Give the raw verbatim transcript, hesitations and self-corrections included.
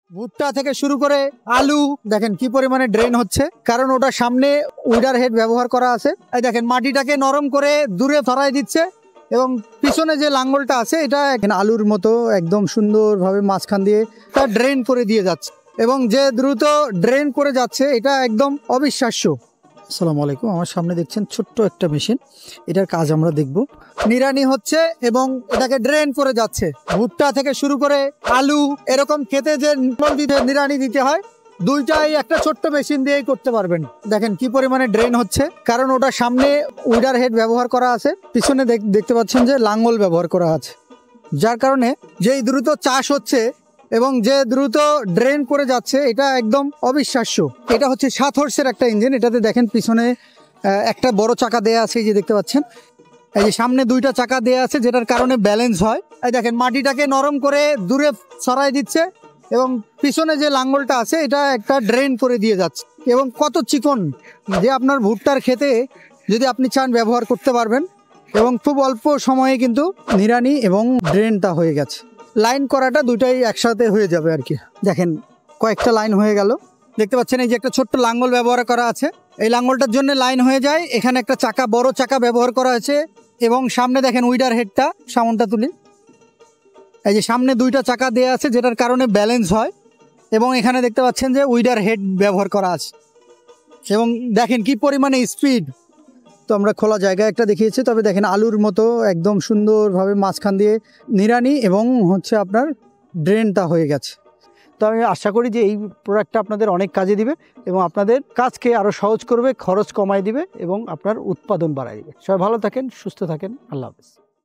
ভুট্টা থেকে শুরু করে আলু দেখেন কি পরিমাণে ড্রেন হচ্ছে, কারণ ওটা সামনে উইডার হেড ব্যবহার করা আছে। এই দেখেন মাটিটাকে নরম করে দূরে সরাই দিচ্ছে এবং পিছনে যে লাঙ্গলটা আছে এটা এখানে আলুর মতো একদম সুন্দরভাবে মাঝখান দিয়ে তা ড্রেন করে দিয়ে যাচ্ছে এবং যে দ্রুত ড্রেন করে যাচ্ছে এটা একদম অবিশ্বাস্য। আসসালামু আলাইকুম, আমার সামনে দেখছেন ছোট্ট একটা মেশিন, এটার কাজ আমরা দেখব। নিড়ানি হচ্ছে এবং এটাকে ড্রেন করে যাচ্ছে। ভুট্টা থেকে শুরু করে আলু এরকম খেতে যে নিড়ানি দিতে হয় দুইটাই একটা ছোট্ট মেশিন দিয়েই করতে পারবেন। দেখেন কি পরিমাণে ড্রেন হচ্ছে, কারণ ওটা সামনে উইডার হেড ব্যবহার করা আছে, পিছনে দেখতে পাচ্ছেন যে লাঙ্গল ব্যবহার করা আছে, যার কারণে যেই দ্রুত চাষ হচ্ছে এবং যে দ্রুত ড্রেন করে যাচ্ছে এটা একদম অবিশ্বাস্য। এটা হচ্ছে সাত হর্সের একটা ইঞ্জিন। এটাতে দেখেন পিছনে একটা বড় চাকা দেয়া আছে, এই যে দেখতে পাচ্ছেন, এই যে সামনে দুইটা চাকা দেয়া আছে যেটার কারণে ব্যালেন্স হয়। এই দেখেন মাটিটাকে নরম করে দূরে সরাই দিচ্ছে এবং পিছনে যে লাঙ্গলটা আছে এটা একটা ড্রেন করে দিয়ে যাচ্ছে এবং কত চিকন যে আপনার ভুট্টার খেতে যদি আপনি চান ব্যবহার করতে পারবেন এবং খুব অল্প সময়ে কিন্তু নিড়ানি এবং ড্রেনটা হয়ে গেছে। লাইন করাটা দুটাই একসাথে হয়ে যাবে আর কি। দেখেন কয়েকটা লাইন হয়ে গেল, দেখতে পাচ্ছেন এই যে একটা ছোট্ট লাঙ্গল ব্যবহার করা আছে, এই লাঙ্গলটার জন্য লাইন হয়ে যায়। এখানে একটা চাকা বড় চাকা ব্যবহার করা হয়েছে এবং সামনে দেখেন উইডার হেডটা, সামনটা তুলি, এই যে সামনে দুইটা চাকা দেওয়া আছে যেটার কারণে ব্যালেন্স হয় এবং এখানে দেখতে পাচ্ছেন যে উইডার হেড ব্যবহার করা আছে এবং দেখেন কি পরিমাণে স্পিড। তো আমরা খোলা জায়গায় একটা দেখিয়েছি, তবে দেখেন আলুর মতো একদম সুন্দরভাবে মাঝখান দিয়ে নিড়ানি এবং হচ্ছে আপনার ড্রেনটা হয়ে গেছে। তো আমি আশা করি যে এই প্রোডাক্টটা আপনাদের অনেক কাজে দিবে এবং আপনাদের কাজকে আরও সহজ করবে, খরচ কমায় দিবে এবং আপনার উৎপাদন বাড়ায় দিবে। সবাই ভালো থাকেন, সুস্থ থাকেন, আল্লাহ হাফেজ।